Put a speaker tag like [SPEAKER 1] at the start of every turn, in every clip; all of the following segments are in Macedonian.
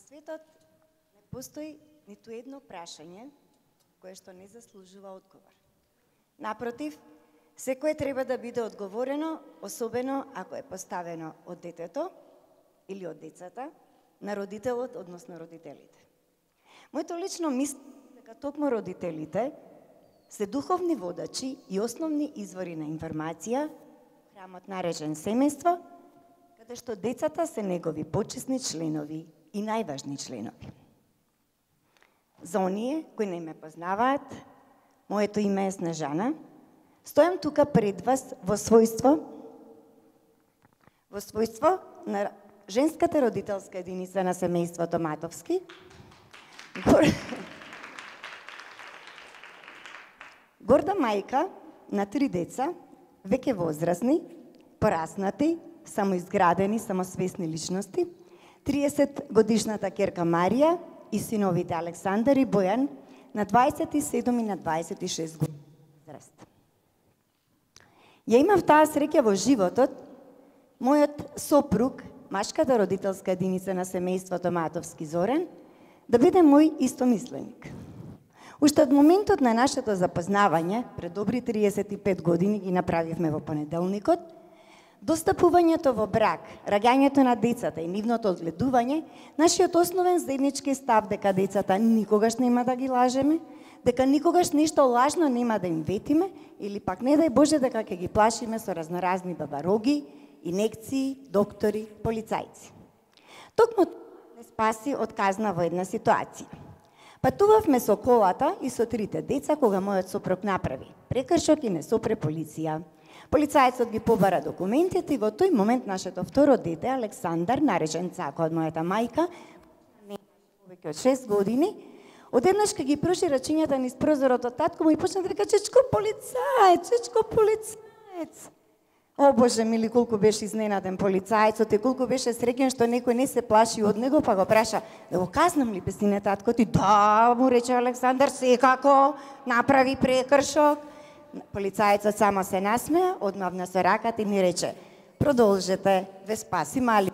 [SPEAKER 1] светот не постои ниту едно прашање кое што не заслужува одговор. Напротив, секое треба да биде одговорено, особено ако е поставено од детето или од децата, на родителот, односно родителите. Моето лично мислење дека токму родителите се духовни водачи и основни извори на информација, храмот наречен семејство, каде што децата се негови почесни членови и најважни членови. За оние кои не ме познаваат, моето име е Снежана. Стојам тука пред вас во својство на женската родителска единица на семејството Матовски, горда мајка на 3 деца, веќе возрастни, пораснати, самоизградени, самосвесни личности, 30 годишната ќерка Марија и синовите Александар и Бојан на 27 и на 26 години возраст. Ја имав таа среќа во животот, мојот сопруг, машката родителска единица на семејството Матовски Зоран, да биде мој истомисленик. Уште од моментот на нашето запознавање, пред добри 35 години ги направивме во понеделникот, достапувањето во брак, раѓањето на децата и нивното одгледување, нашиот основен заеднички став дека децата никогаш нема да ги лажеме, дека никогаш нешто лажно нема да им ветиме, или пак не дај Боже дека ќе ги плашиме со разноразни бабароги, инекции, доктори, полицајци. Токму не спаси од казна во една ситуација. Патувавме со колата и со 3 деца кога мојот сопруг направи прекршок и не сопре полиција. Полицајцот ги побара документите и во тој момент нашето второ дете, Александар, наречен Цако од мојата мајка, повеќе од 6 години, одеднаш ке ги проши рачињата низ прозорот од татко му и почна да вика: чечко полицаец, чечко полицаец. О, Боже мили, колку беше изненаден полицајцот и колку беше среќен што некој не се плаши од него, па го праша: да го казнам ли бесине татко ти? Да, му рече Александар, секако, направи прекршок. Полицајцот само се насмеа, одмавна со раката и ми рече: продолжете, ве спаси мали.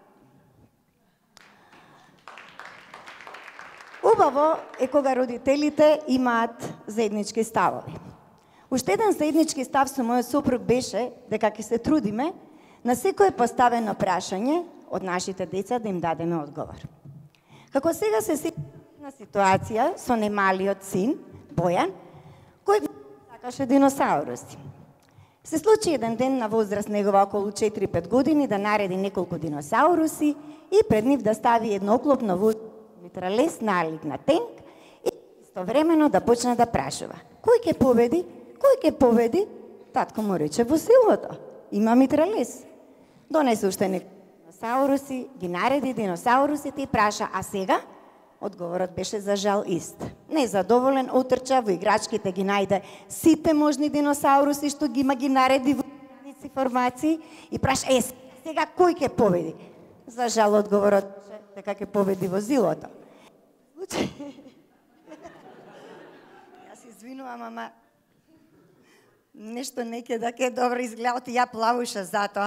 [SPEAKER 1] Убаво е кога родителите имаат заеднички ставови. Уште еден заеднички став со мојот сопруг беше дека ќе се трудиме на секое поставено прашање од нашите деца да им дадеме одговор. Како сега се на ситуација со немалиот син, Бојан, кој сакаше диносауруси. Се случи еден ден на возраст негова околу 4-5 години да нареди неколку диносауруси и пред нив да стави едноклопно митралес налик на тенк и истовремено да почне да прашува: кој ќе победи? Кој ќе победи? Татко му рече: возилото. Има митралес. Донесе уште неколку диносауруси, ги нареди диносаурусите и праша: а сега? Одговорот беше за жал ист. Незадоволен, отрча во играчките, ги најде сите можни диносауруси што ги нареди во формации и праша: сега кој ќе победи? За жал одговорот беше дека ќе победи возилото. Јас извинувам, ама нешто не ќе да ке добро изгледа, ја плавуша затоа.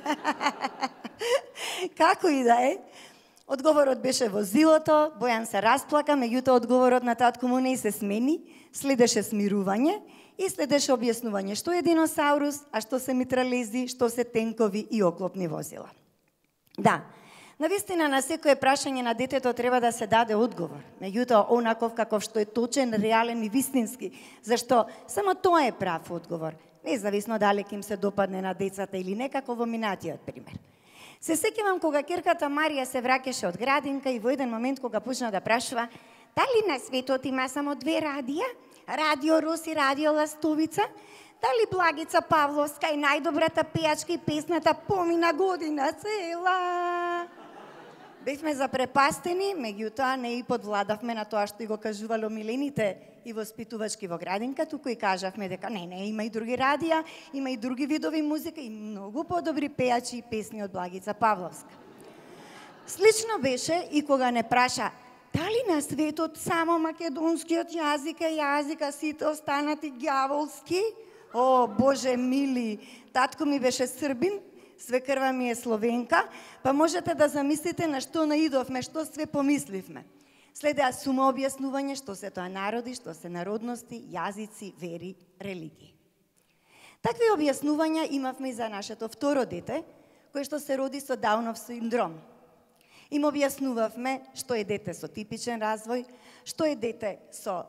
[SPEAKER 1] Како и да е, одговорот беше возилото. Бојан се расплака, меѓутоа одговорот на татко му не се смени, следеше смирување и следеше објаснување што е диносаурус, а што се митралези, што се тенкови и оклопни возила. Да, навистина на секое прашање на детето треба да се даде одговор, меѓутоа онаков каков што е точен, реален и вистински, зашто само тоа е прав одговор, независно дали ќе им се допадне на децата или некако во минатиот пример. Се сеќавам кога ќерката Марија се враќаше од градинка и во еден момент кога почна да прашува: дали на светот има само 2 радија? Радио Рос и Радио Ластовица? Дали Благица Павловска е најдобрата пејачка и песната помина година цела? Бевме запрепастени, меѓутоа не и подвладавме на тоа што и го кажувале омилените и воспитувачки во градинка, туку и кажавме дека не, има и други радија, има и други видови музика и многу подобри пејачи и песни од Благица Павловска. Слично беше и кога не праша: дали на светот само македонскиот јазик е јазик, а сите останати ѓаволски? О, Боже мили, татко ми беше србин, свекрва ми е Словенка, па можете да замислите на што наидовме, што све помисливме. Следеа сума објаснување што се тоа народи, што се народности, јазици, вери, религии. Такви објаснувања имавме и за нашето второ дете, кое што се роди со Даунов синдром. Им објаснувавме што е дете со типичен развој, што е дете со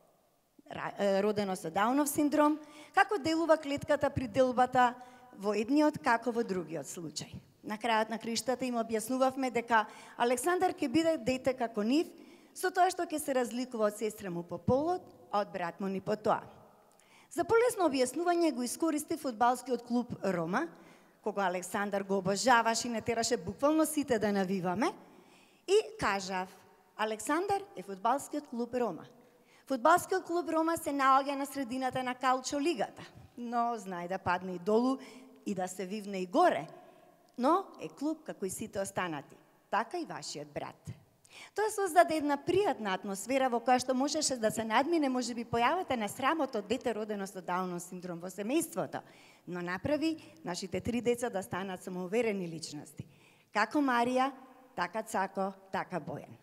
[SPEAKER 1] родено со Даунов синдром, како делува клетката при делбата во едниот, како во другиот случај. На крајот на криштата им објаснувавме дека Александар ќе биде дете како нив, со тоа што ќе се разликува од сестра му по полот, а од брат му ни по тоа. За полесно објаснување го искористи фудбалскиот клуб Рома, кога Александар го обожаваше и не тераше буквално сите да навиваме, и кажав, Александар е фудбалскиот клуб Рома. Фудбалскиот клуб Рома се наоѓа на средината на калчо лигата, но знае да падне и долу и да се вивне и горе, но е клуб како и сите останати, така и вашиот брат. Тоа создаде една пријатна атмосфера во која што можеше да се надмине можеби појавата на срамота од дете родено со Даунов синдром во семејството, но направи нашите 3 деца да станат самоуверени личности. Како Марија, така Цако, така Бојан.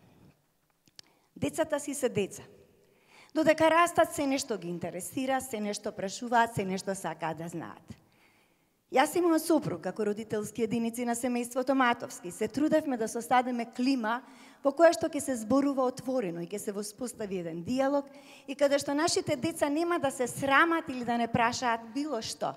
[SPEAKER 1] Децата си се деца. Додека растат, се нешто ги интересира, се нешто прашуваат, се нешто сакаат да знаат. Јас и мојот сопруг, како родителски единици на семејството Матовски, се трудевме да создадеме клима во која што ќе се зборува отворено и ќе се воспостави еден диалог и каде што нашите деца нема да се срамат или да не прашаат било што.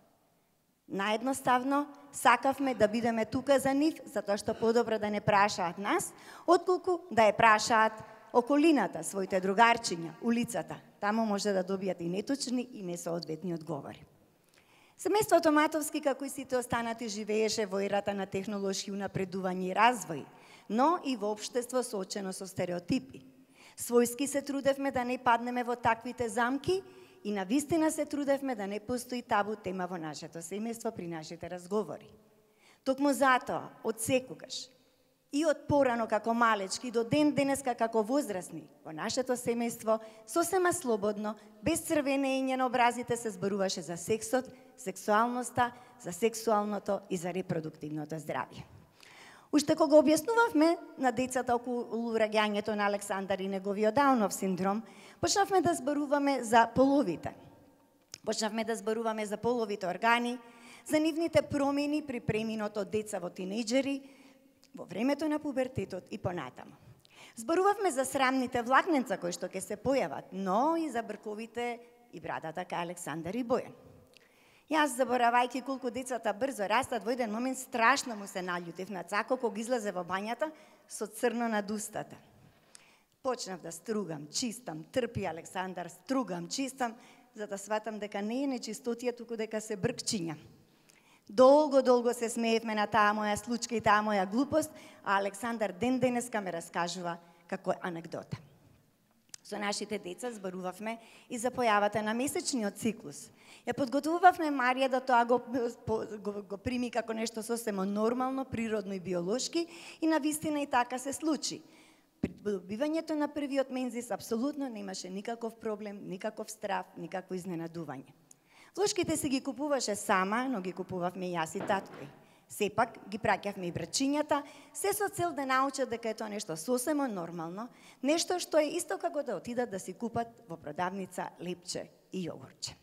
[SPEAKER 1] Наедноставно, сакавме да бидеме тука за нив, затоа што подобро да не прашаат нас, отколку да ја прашаат околината, своите другарчиња, улицата. Таму може да добијат и неточни и несоодветни одговори. Семејството Матовски, како и сите останати, живееше во ерата на технолошки унапредување и развој, но и во општество соочено со стереотипи. Својски се трудевме да не паднеме во таквите замки и навистина се трудевме да не постои табу тема во нашето семејство при нашите разговори. Токму затоа, од секогаш, и од порано како малечки до ден денеска како возрастни, во нашето семејство сосема слободно, без црвенење на образите се зборуваше за сексот, сексуалноста, за сексуалното и за репродуктивното здравје. Уште кога објаснувавме на децата околу раѓањето на Александар и неговиот Даунов синдром, почнавме да зборуваме за половите. Почнавме да зборуваме за половите органи, за нивните промени при преминот од деца во тинејџери, во времето на пубертетот и понатаму. Зборувавме за срамните влакненца кои што ќе се појават, но и за брковите и брадата кај Александар и Бојан. Јас, заборавајќи колку децата брзо растат, во еден момент страшно му се наљутив на Цако кога излезе во бањата со црно над устата. Почнав да стругам, чистам, трпи Александар, стругам, чистам, за да сватам дека не е нечистотија, туку дека се бркчиња. Долго се смеевме на таа моја случка и таа моја глупост, а Александар ден денеска ме раскажува како анекдота. Со нашите деца зборувавме и за појавата на месечниот циклус. Ја подготвувавме Марија да тоа го прими како нешто сосема нормално, природно и биолошки и навистина и така се случи. При добивањето на првиот мензис апсолутно немаше никаков проблем, никаков страв, никакво изненадување. Влошките си ги купуваше сама, но ги купувавме и јас и татко. Сепак ги праќавме и брачињата, се со цел да научат дека е тоа нешто сосема нормално, нешто што е исто како да отидат да си купат во продавница лепче и јогурче.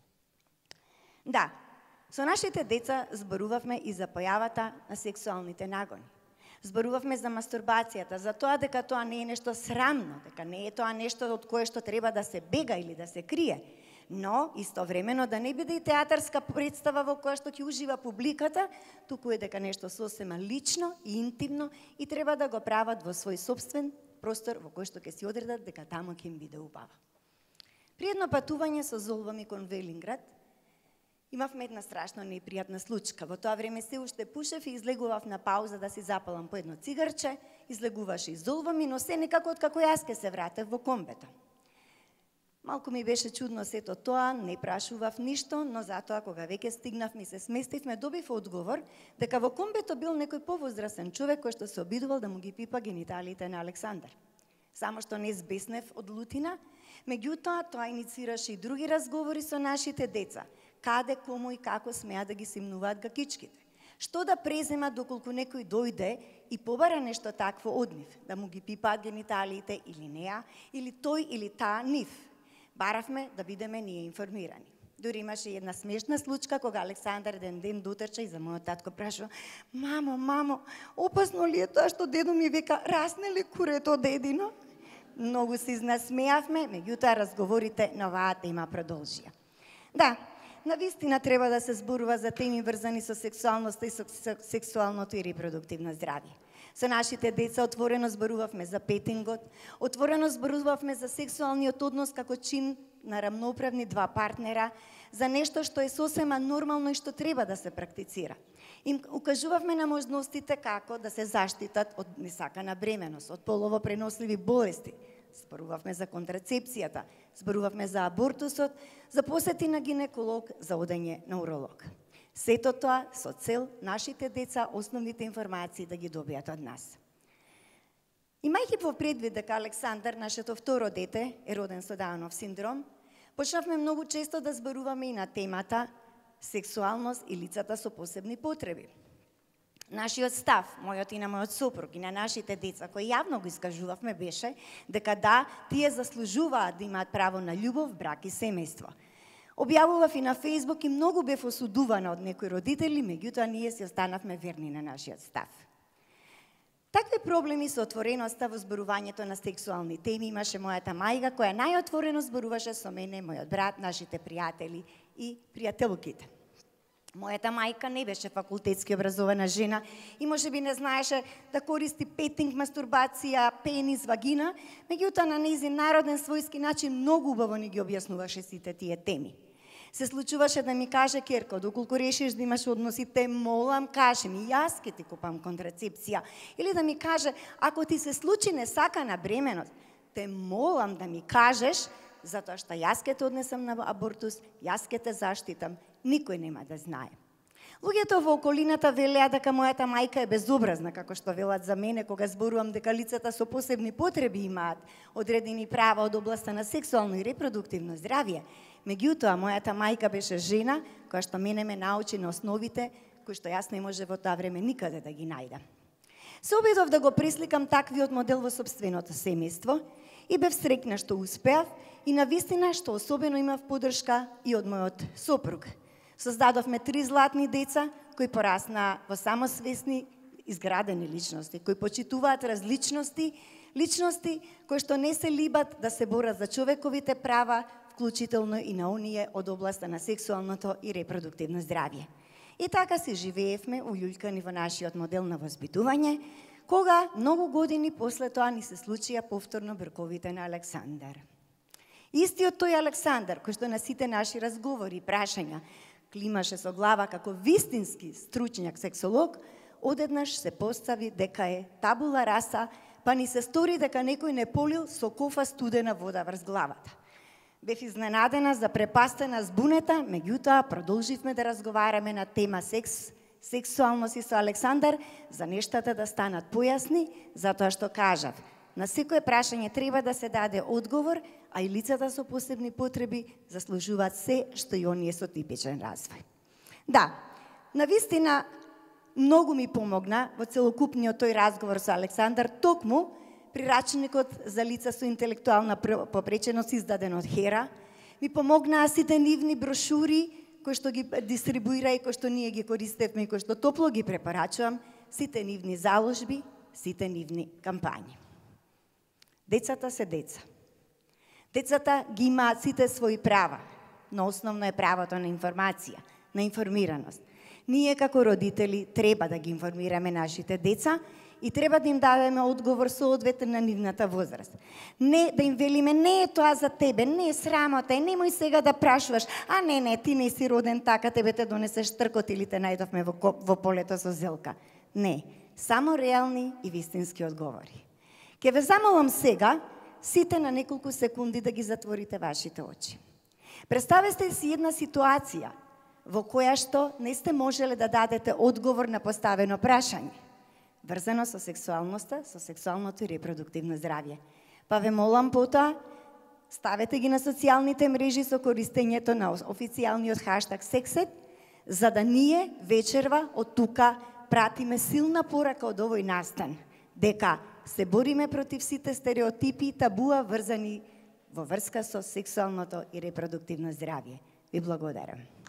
[SPEAKER 1] Да, со нашите деца зборувавме и за појавата на сексуалните нагони. Зборувавме за мастурбацијата, за тоа дека тоа не е нешто срамно, дека не е тоа нешто од кое што треба да се бега или да се крие, но истовремено да не биде и театарска представа во која што ќе ужива публиката, туку е дека нешто сосема лично и интимно и треба да го прават во свој собствен простор во кој што ќе си одредат дека таму ќе им биде убаво. При едно патување со Золва ми кон Велинград, имавме една страшно непријатна случка. Во тоа време се уште пушев и излегував на пауза да си запалам по едно цигарче, излегуваше и Золва ми, но се некако откако јас ке се вратев во комбето. Малку ми беше чудно сето тоа, не прашував ништо, но затоа кога веќе стигнавме и се сместивме, добив одговор дека во комбето бил некој повозрасен човек кој што се обидувал да му ги пипа гениталиите на Александар. Само што не збеснев од лутина, меѓутоа тоа иницираше и други разговори со нашите деца, каде, кому и како смеа да ги симнуваат гакичките. Што да презема доколку некој дојде и побара нешто такво од нив, да му ги пипаат гениталиите или неа, или тој или таа нив. Баравме да бидеме ние информирани. Дури имаше една смешна случка кога Александар еден ден дотрча и за мојот татко прашува: мамо, опасно ли е тоа што дедо ми века, расне ли курето, дедино? Многу се изнасмеавме, меѓутоа разговорите на оваа тема продолжија. Да, навистина треба да се зборува за теми врзани со сексуалноста и со сексуалното и репродуктивно здравје. Со нашите деца отворено зборувавме за петингот, отворено зборувавме за сексуалниот однос како чин на рамноправни два партнера, за нешто што е сосема нормално и што треба да се практицира. Им укажувавме на можностите како да се заштитат од несакана бременост, од полово преносливи болести. Зборувавме за контрацепцијата, зборувавме за абортусот, за посети на гинеколог, за одење на уролог. Сето тоа со цел нашите деца основните информации да ги добијат од нас. Имајќи во предвид дека Александар, нашето второ дете, е роден со Даунов синдром, почнавме многу често да зборуваме и на темата сексуалност и лицата со посебни потреби. Нашиот став, мојот и на мојот сопруг и на нашите деца, кои јавно го искажувавме, беше дека да, тие заслужуваат да имаат право на љубов, брак и семејство. Објавував и на Фејсбук и многу бев осудувана од некои родители, меѓутоа ние си останавме верни на нашиот став. Такви проблеми со отвореноста во зборувањето на сексуални теми имаше мојата мајка, која најотворено зборуваше со мене, мојот брат, нашите пријатели и пријателките. Мојата мајка не беше факултетски образована жена и можеби не знаеше да користи петинг, мастурбација, пенис, вагина, меѓутоа на нејзин народен својски начин многу убаво ни ги објаснуваше сите тие теми. Се случуваше да ми каже: Керко, доколку решиш да имаш односи, те молам, кажи ми, јас ке ти купам контрацепција. Или да ми каже: ако ти се случи несакана бременост, те молам да ми кажеш, затоа што јас ке те однесам на абортус, јас ке те заштитам, никој нема да знае. Луѓето во околината велеа дека мојата мајка е безобразна, како што велат за мене кога зборувам дека лицата со посебни потреби имаат одредени права од областа на сексуално и репродуктивно здравје. Меѓутоа, мојата мајка беше жена која што мене ме научи на основите кои што јас не може во таа време никаде да ги најдам. Се обидов да го пресликам таквиот модел во сопственото семејство и бев среќна што успеав и навистина што особено имав поддршка и од мојот сопруг. Создадовме 3 златни деца кои пораснаа во самосвесни, изградени личности, кои почитуваат различности, личности кои што не се либат да се борат за човековите права, вклучително и на оние од областа на сексуалното и репродуктивно здравје. И така се живеевме улјулкани во нашиот модел на воспитување, кога многу години после тоа ни се случија повторно брковите на Александар. Истиот тој Александар, кој што на сите наши разговори и прашања климаше со глава како вистински стручњак сексолог, одеднаш се постави дека е табула раса, па ни се стори дека некој не полил со кофа студена вода врз главата. Бев изненадена, запрепастена, збунета, меѓутоа продолживме да разговараме на тема сексуалност и со Александар за нештата да станат појасни, затоа што кажав, на секое прашање треба да се даде одговор, а и лицата со посебни потреби заслужуваат се што и оние со типичен развој. Да, навистина многу ми помогна во целокупниот тој разговор со Александар, токму прирачникот за лица со интелектуална попреченост издаден од Хера, ми помогнаа сите нивни брошури кои што ги дистрибуира и кои што ние ги користевме и кои што топло ги препорачувам, сите нивни заложби, сите нивни кампањи. Децата се деца. Децата ги имаат сите своји права, но основно е правото на информација, на информираност. Ние како родители треба да ги информираме нашите деца и треба да им дадеме одговор соодветен на нивната возраст. Не да им велиме, не е тоа за тебе, не е срамота, немој сега да прашуваш, а не, ти не си роден така, тебе те донесеш тркот или те најдовме во полето со зелка. Не, само реални и вистински одговори. Ке ве замолам сега, сите на неколку секунди да ги затворите вашите очи. Представете си една ситуација во која што не сте можеле да дадете одговор на поставено прашање, врзано со сексуалноста, со сексуалното и репродуктивно здравје. Па ве молам потоа, ставете ги на социјалните мрежи со користењето на официјалниот хаштаг Сексет, за да ние вечерва од тука пратиме силна порака од овој настан, дека се бориме против сите стереотипи и табуа врзани во врска со сексуалното и репродуктивно здравје. Ви благодарам.